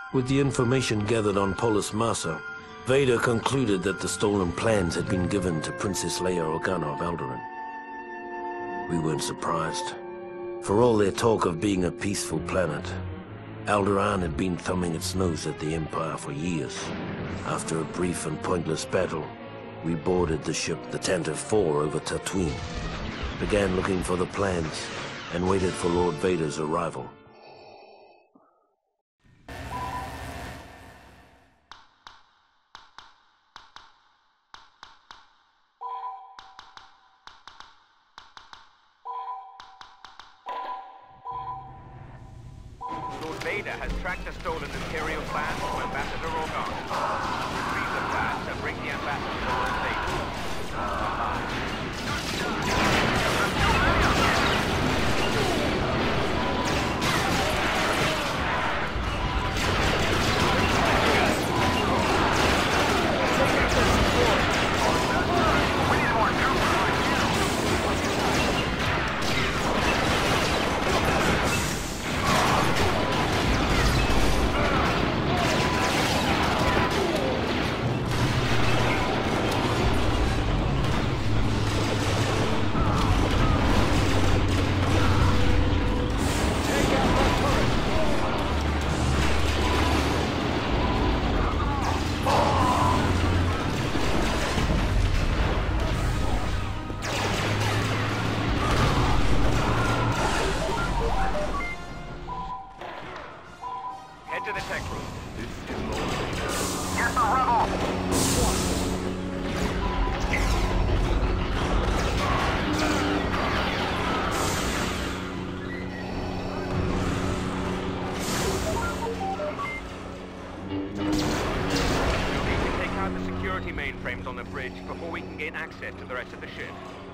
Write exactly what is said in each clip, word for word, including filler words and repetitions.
With the information gathered on Polis Massa, Vader concluded that the stolen plans had been given to Princess Leia Organa of Alderaan. We weren't surprised. For all their talk of being a peaceful planet, Alderaan had been thumbing its nose at the Empire for years. After a brief and pointless battle, we boarded the ship, the Tantive four, over Tatooine, began looking for the plans, and waited for Lord Vader's arrival. Lord Vader has tracked the stolen Imperial plans to Ambassador Organa. Retrieve the plans and bring the ambassador to Lord Vader. Head to the tech room. This is Lord Vader. Get the rebel! You'll need to take out the security mainframes on the bridge before we can gain access to the rest of the ship.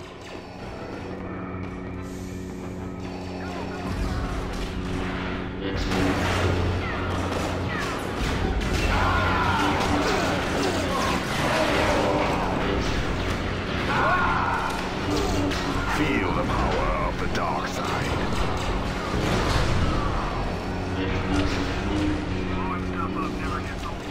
Feel the power of the dark side. Blowing stuff up never gets old.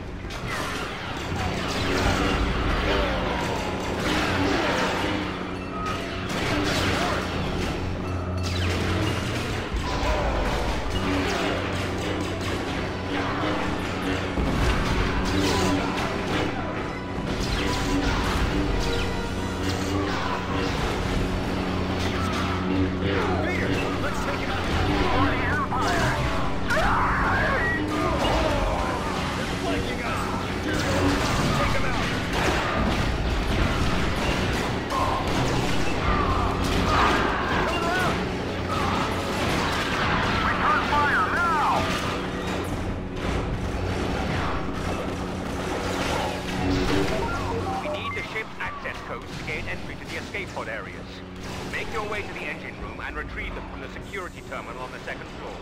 To gain entry to the escape pod areas. Make your way to the engine room and retrieve them from the security terminal on the second floor.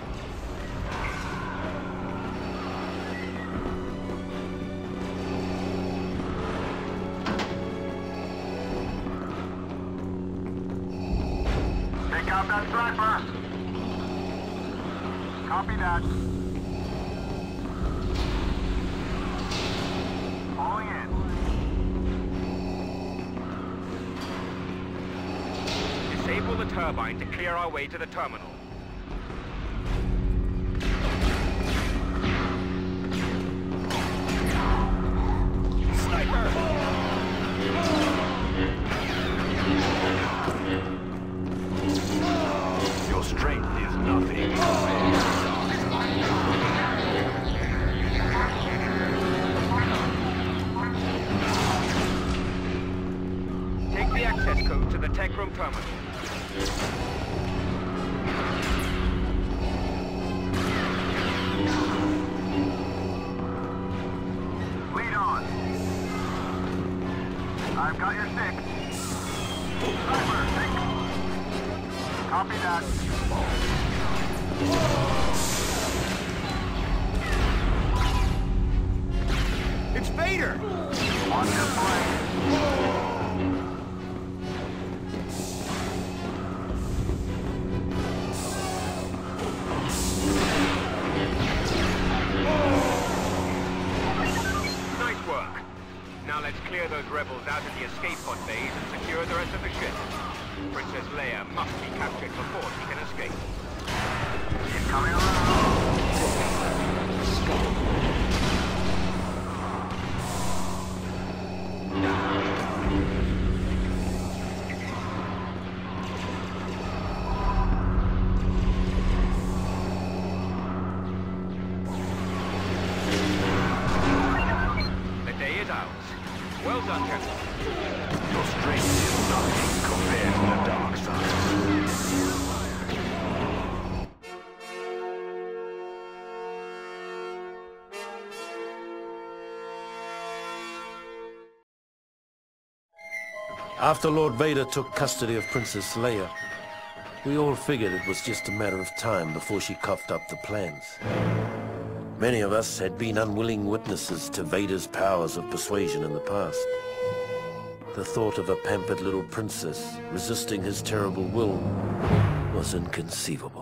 Take out that sniper! Copy that. Falling in. Disable the turbine to clear our way to the terminal. Sniper! Your strength is nothing. Take the access code to the tech room terminal. Lead on. I've got your six. Sniper, six. Copy that. It's Vader! On display. Oh! clear those rebels out of the escape pod bays and secure the rest of the ship. Princess Leia must be captured before she can escape. She's coming around. The day is ours. Well done, Captain. Your strength is nothing compared to the dark side. After Lord Vader took custody of Princess Leia, we all figured it was just a matter of time before she coughed up the plans. Many of us had been unwilling witnesses to Vader's powers of persuasion in the past. The thought of a pampered little princess resisting his terrible will was inconceivable.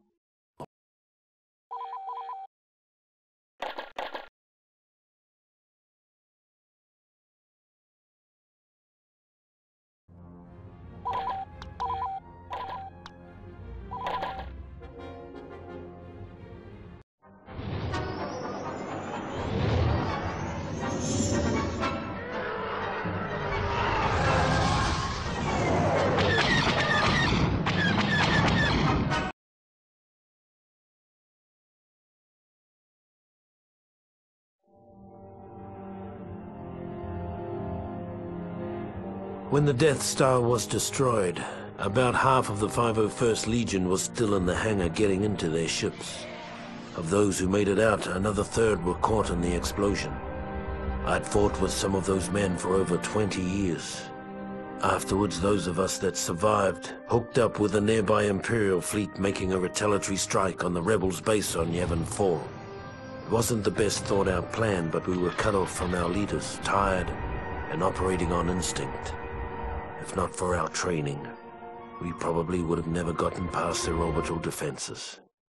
When the Death Star was destroyed, about half of the five oh first Legion was still in the hangar getting into their ships. Of those who made it out, another third were caught in the explosion. I'd fought with some of those men for over twenty years. Afterwards, those of us that survived hooked up with a nearby Imperial fleet making a retaliatory strike on the Rebels' base on Yavin four. It wasn't the best thought-out plan, but we were cut off from our leaders, tired, and operating on instinct. If not for our training, we probably would have never gotten past their orbital defenses.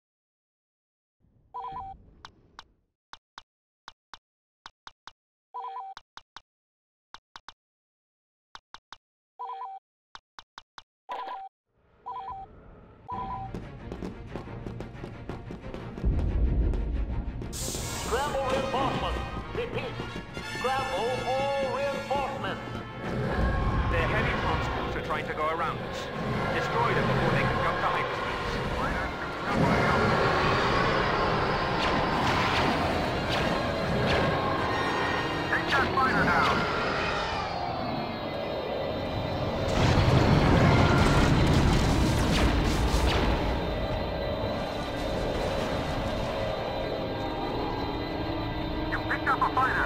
Scramble reinforcements. Repeat. Scramble all reinforcements. Their heavy transports are trying to go around us. Destroy them before they can jump to hyperspace. Take that fighter down. You picked up a fighter.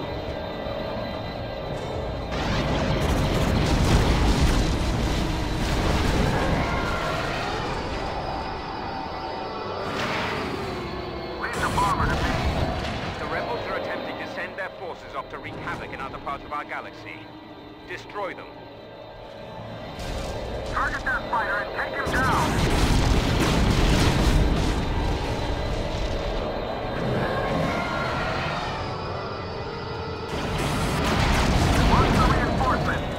Forces off to wreak havoc in other parts of our galaxy. Destroy them. Target that fighter and take him down. Watch the reinforcements.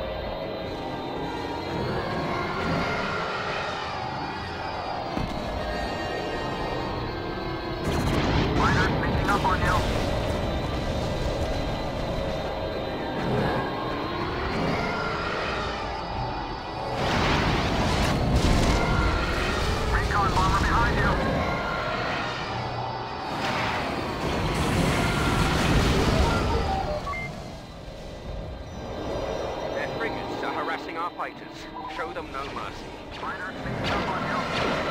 Fighter sneaking up on you. Our fighters. Show them no mercy. Fighter sneaking up on you.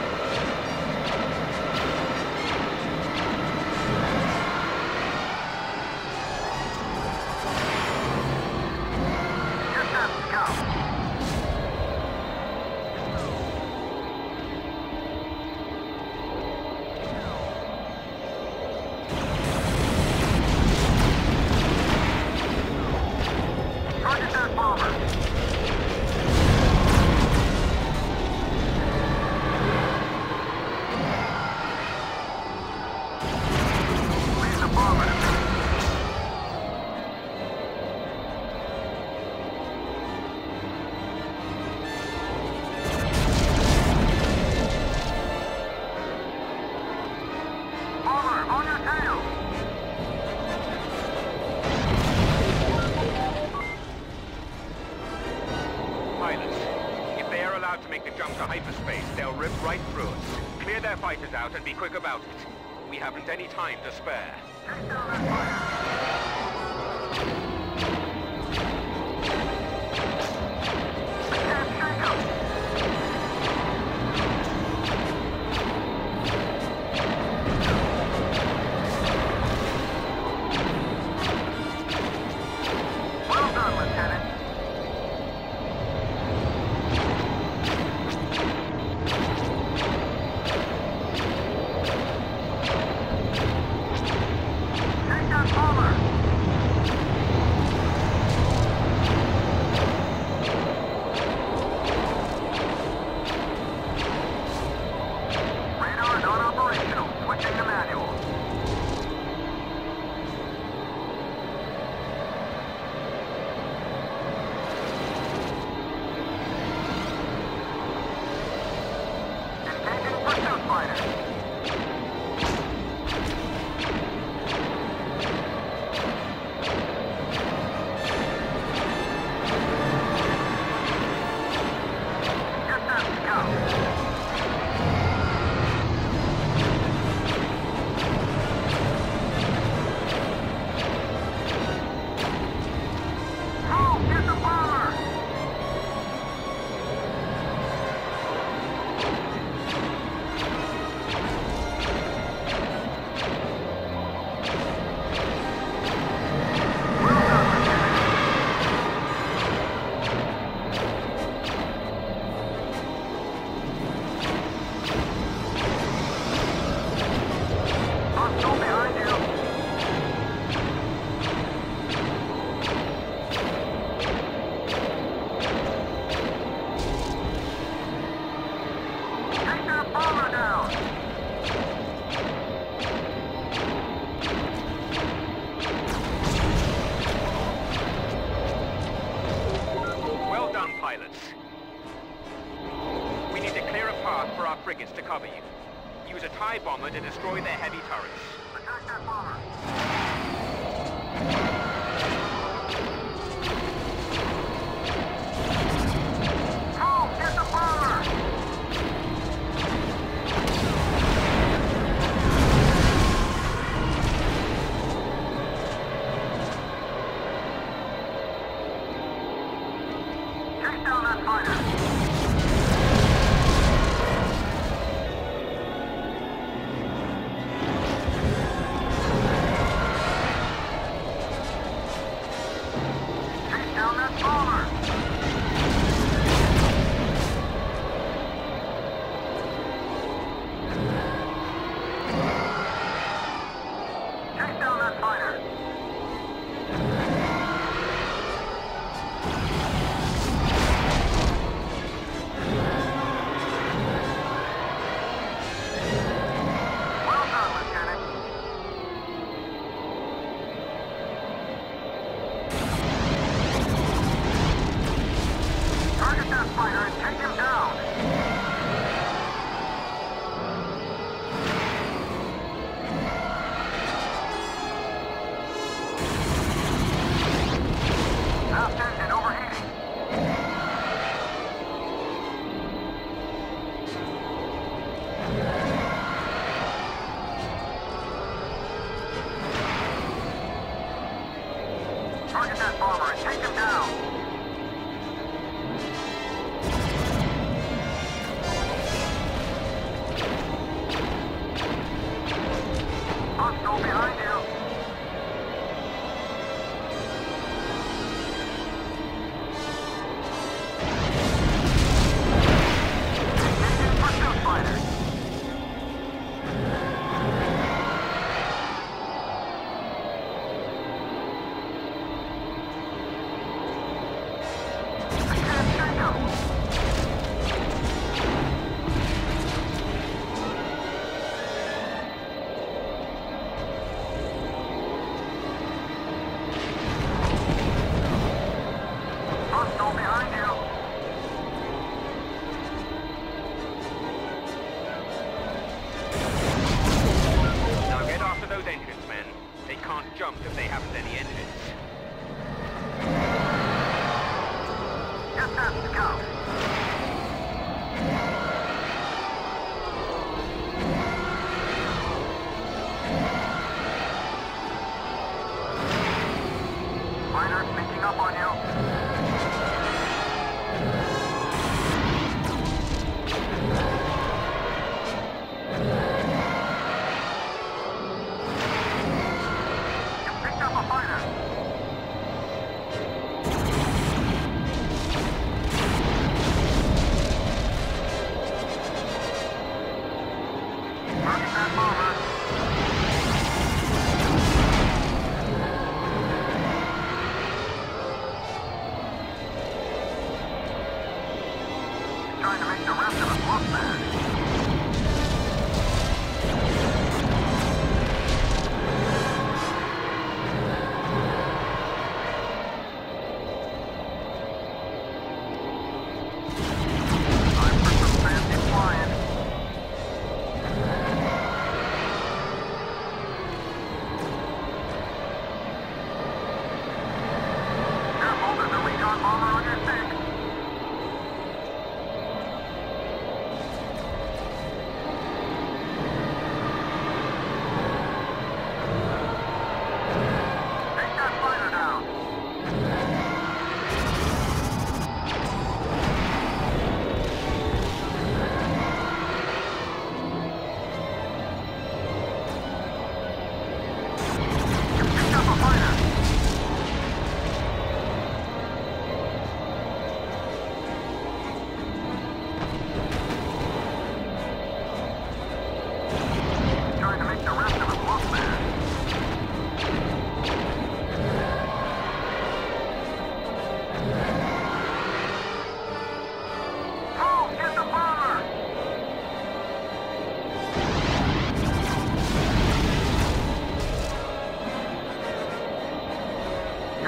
Get that scout. Target that bomber. about to make the jump to hyperspace, they'll rip right through us. Clear their fighters out and be quick about it. We haven't any time to spare. Take down that fighter. Frigates to cover you. Use a TIE bomber to destroy their heavy turrets. Attack that bomber. Move! Get the bomber! Take down that fighter. Target that bomber and take him down. Hostile behind you. Engaging pursuit fighter.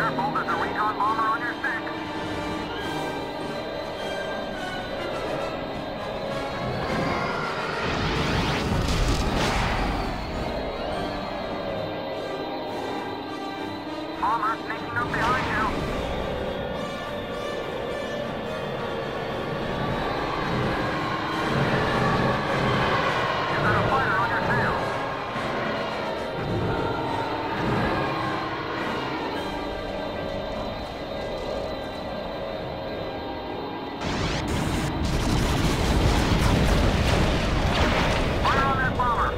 Careful, there's a recon bomber on your stick. Bomber sneaking up behind you. You've got a fighter on your tail. Fire on that bomber.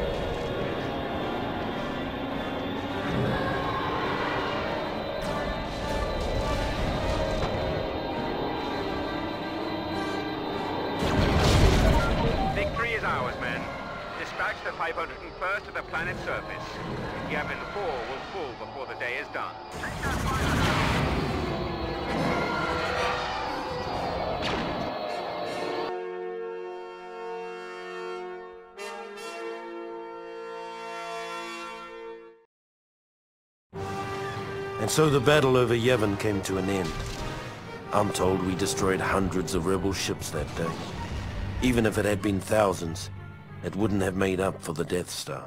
Victory is ours, men. Dispatch the five hundred first to the planet's surface. Yavin four will fall before the day is done. Take that fighter. And so the battle over Yavin came to an end. I'm told we destroyed hundreds of rebel ships that day. Even if it had been thousands, it wouldn't have made up for the Death Star.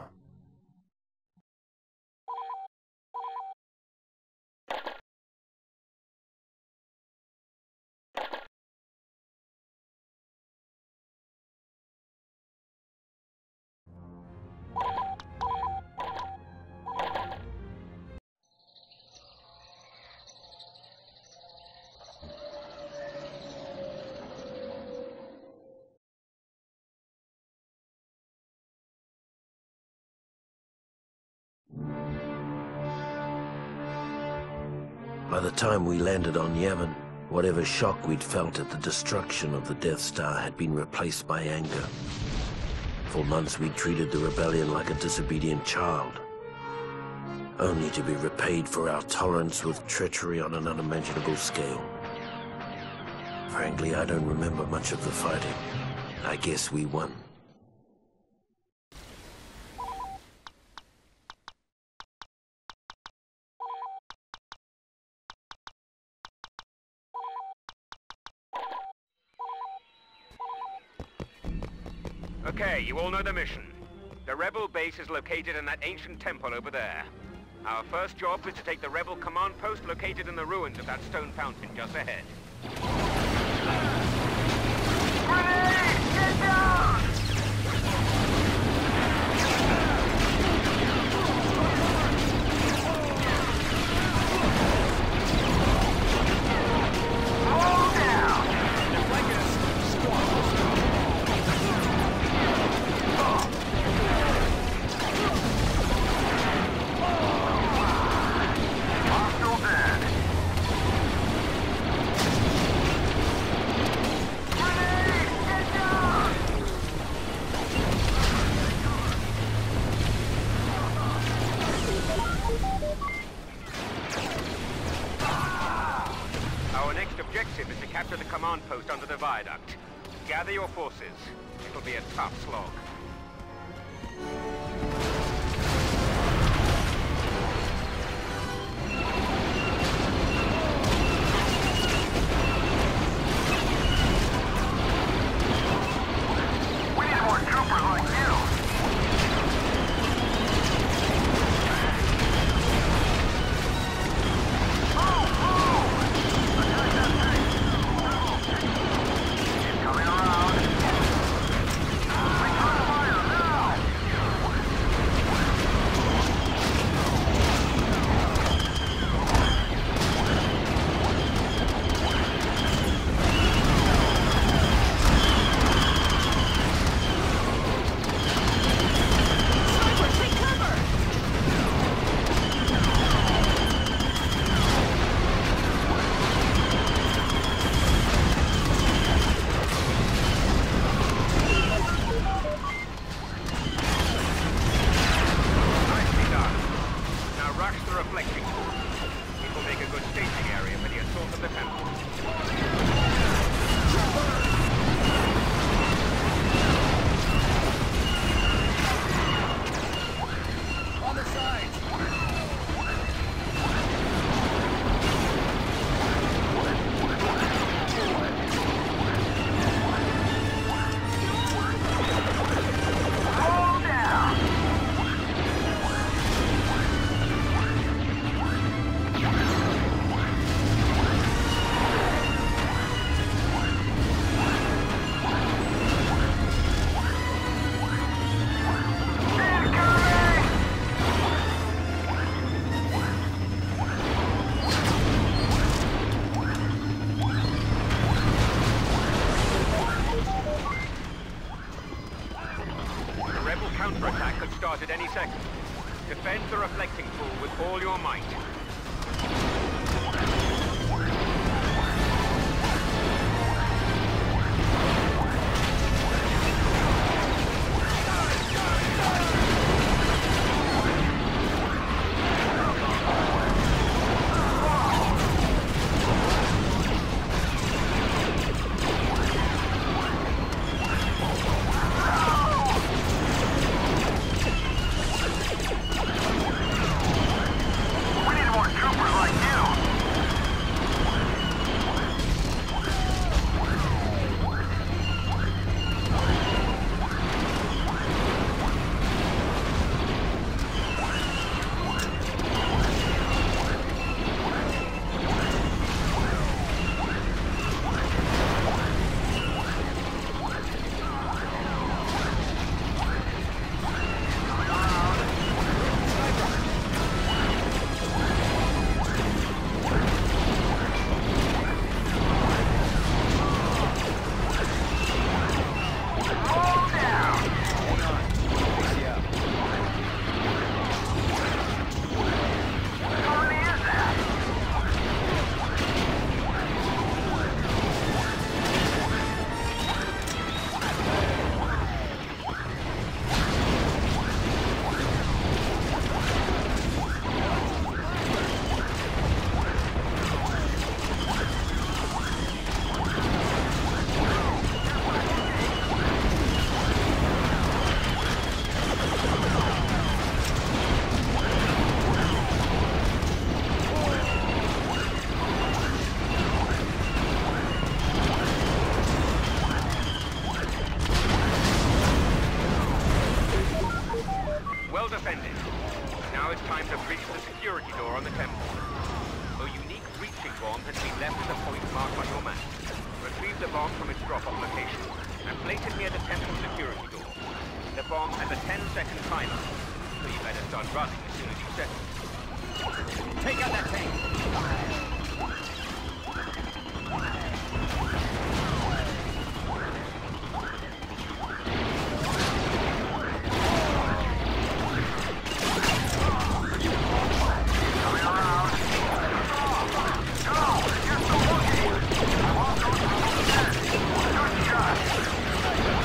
By the time we landed on Yavin, whatever shock we'd felt at the destruction of the Death Star had been replaced by anger. For months we'd treated the rebellion like a disobedient child, only to be repaid for our tolerance with treachery on an unimaginable scale. Frankly, I don't remember much of the fighting. I guess we won. Okay, you all know the mission. The Rebel base is located in that ancient temple over there. Our first job is to take the Rebel command post located in the ruins of that stone fountain just ahead. Grenade! Get down! Slow down! Hostile dead. Grenade! Get down! Our next objective is to capture the command post under the viaduct. Gather your forces. It'll be a tough slog. We need more troopers like you. Move, move! Attack that tank! He's coming around. Recon fire now! any second. Defend the reflecting pool with all your might. We need more troopers like you. Roll down. How many is that? Well defended. Now it's time to breach the security door on the temple. A unique breaching bomb has been left at the point marked by your map. Retrieve the bomb from its drop-off location and place it near the temple security door. The bomb has a ten second timer, so you better start running as soon as you set it. Take out that tank! Coming around. Go! Here's the boogie. I want those troopers dead. Good shot.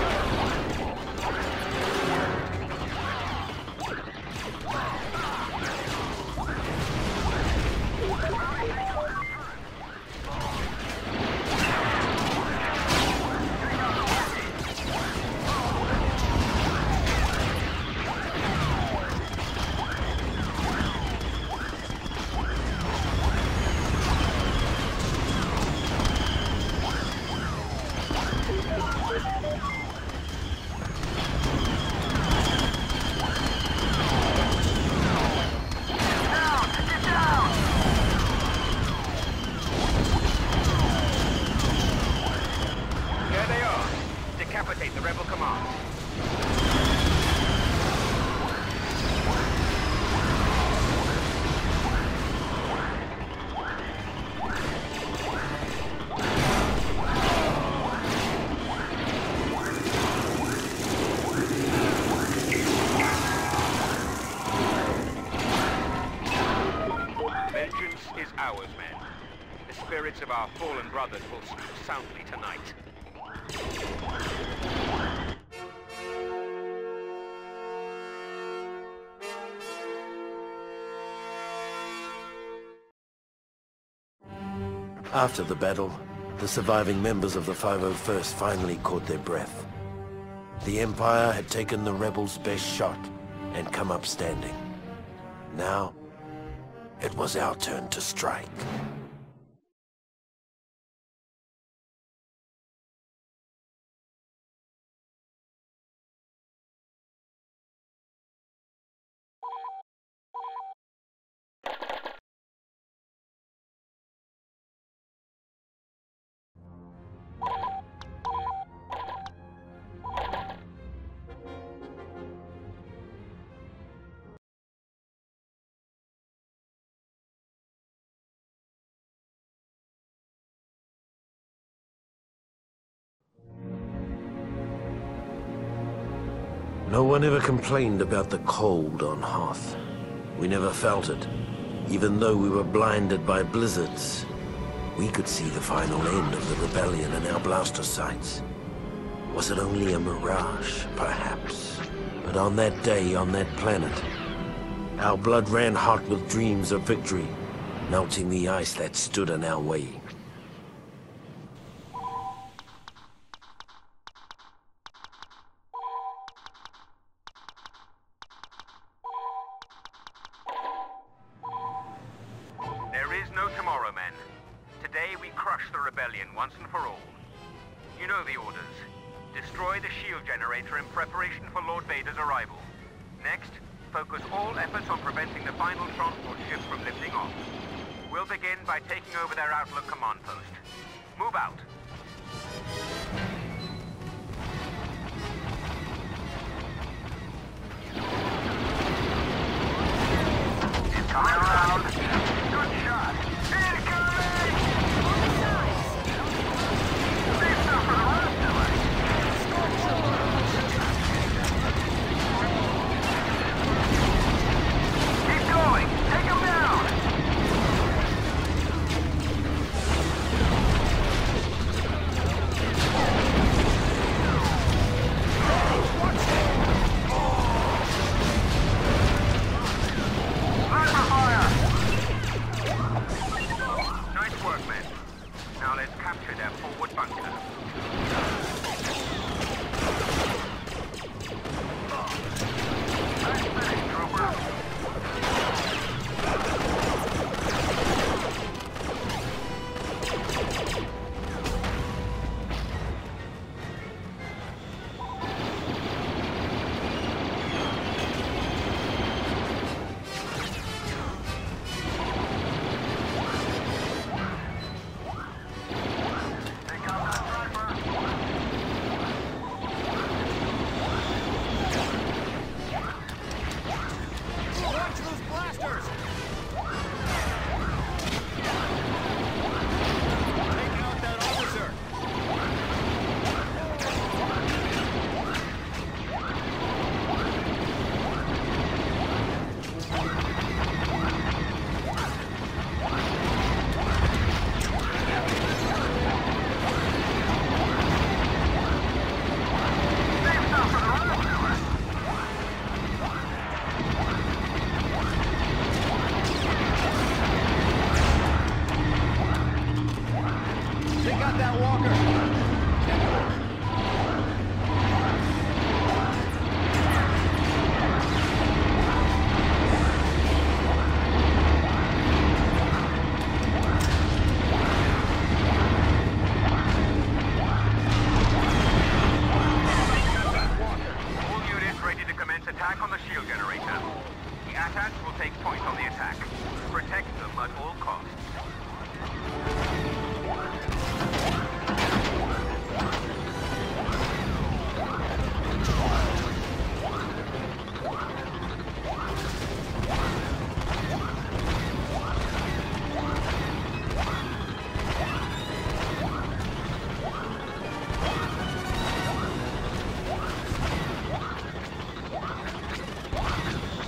Down! Get down! There they are. Decapitate the rebel command. Vengeance is ours, men. The spirits of our fallen brothers will sleep soundly tonight. After the battle, the surviving members of the five oh first finally caught their breath. The Empire had taken the rebels' best shot and come up standing. Now, it was our turn to strike. No one ever complained about the cold on Hoth. We never felt it, even though we were blinded by blizzards. We could see the final end of the rebellion in our blaster sights. Was it only a mirage, perhaps? But on that day, on that planet, our blood ran hot with dreams of victory, melting the ice that stood in our way. There is no tomorrow, men. Today we crush the rebellion once and for all. You know the orders. Destroy the shield generator in preparation for Lord Vader's arrival. Next, focus all efforts on preventing the final transport ship from lifting off. We'll begin by taking over their Outlook command post. Move out. He's coming around. Good shot. Incoming! Save stuff for the rest of us. Keep going. Take him down. Sniper fire. Nice work, men. Now let's capture their forward bunker. Nice finish, trooper. Take out that sniper. Watch those blasters! Take out that officer! Save stuff for the rest of us. Take out that walker! All units ready to commence attack on the shield generator. The A T A Ts will take point on the attack. Protect them at all costs.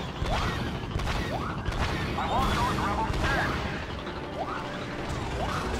I want those rebels dead.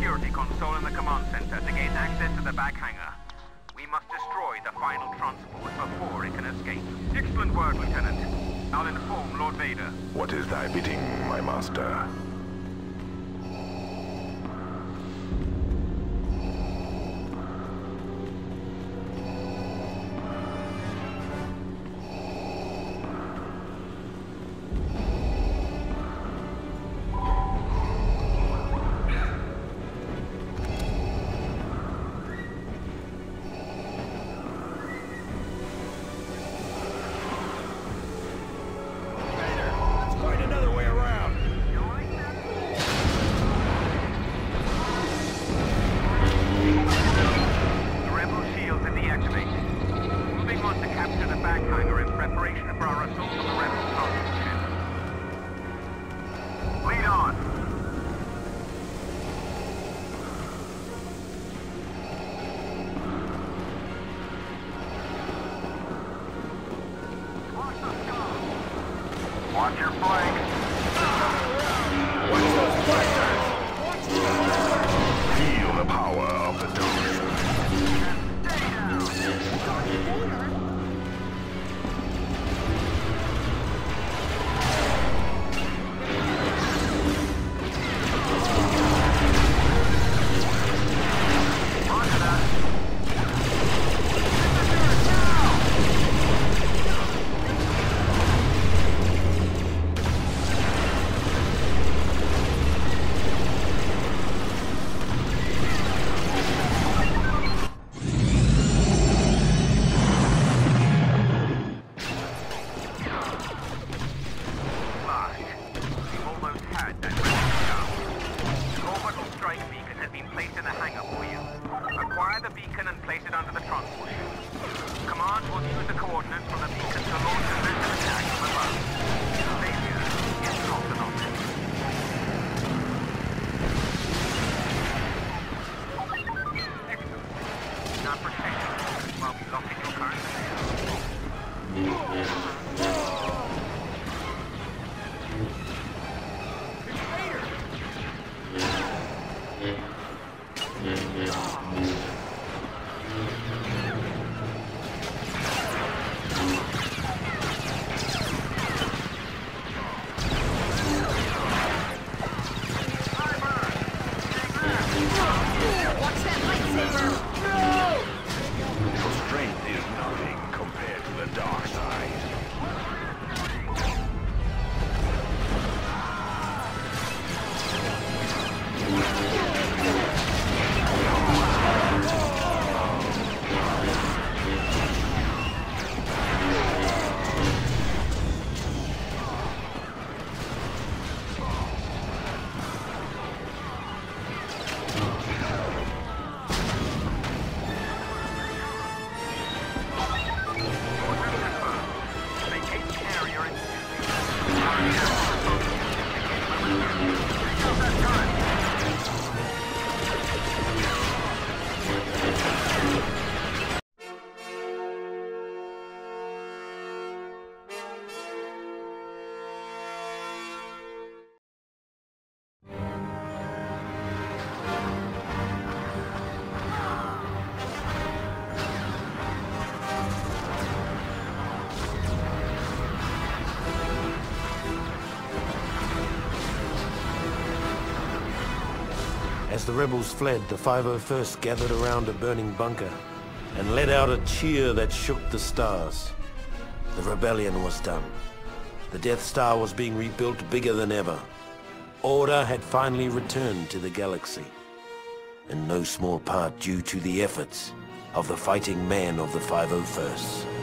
security console in the command center to gain access to the back hangar. We must destroy the final transport before it can escape. Excellent work, Lieutenant. I'll inform Lord Vader. What is thy bidding, my master? Let's find another way around. The rebel shields are deactivated. Moving on to capture the back hangar in preparation for our assault on the rebel transport ship. Lead on. Watch your flank. Watch those blasters! Watch those blasters! Feel the power of the dark side. Roger that. We've almost had that rebel show. An orbital strike beacon has been placed in the hangar for you. Acquire the beacon and place it under the transport ship. Command will use the coordinates from the beacon to launch a missile attack from above. Failure is not an option. Excellent. Now protect it while we lock in your current position. Watch that lightsaber! Your strength is nothing compared to the dark side. As the rebels fled, the five oh first gathered around a burning bunker and let out a cheer that shook the stars. The rebellion was done. The Death Star was being rebuilt bigger than ever. Order had finally returned to the galaxy, in no small part due to the efforts of the fighting men of the five oh first.